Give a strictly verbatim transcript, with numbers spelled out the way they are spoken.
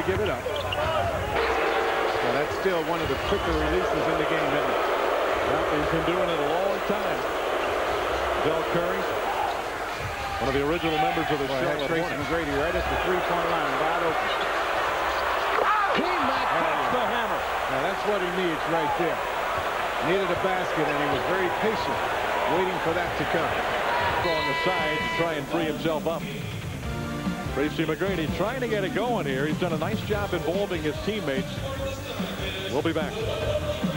to give it up. Well, that's still one of the quicker releases in the game, isn't it? Well, he's been doing it a long time. Del Curry, one of the original members of the well, Charlotte Tracy Hornets. McGrady right at the three-point line, wide open. Team that cuts the hammer. Now that's what he needs right there. Needed a basket, and he was very patient, waiting for that to come. On the side to try and free himself up. Tracy McGrady trying to get it going here. He's done a nice job involving his teammates. We'll be back.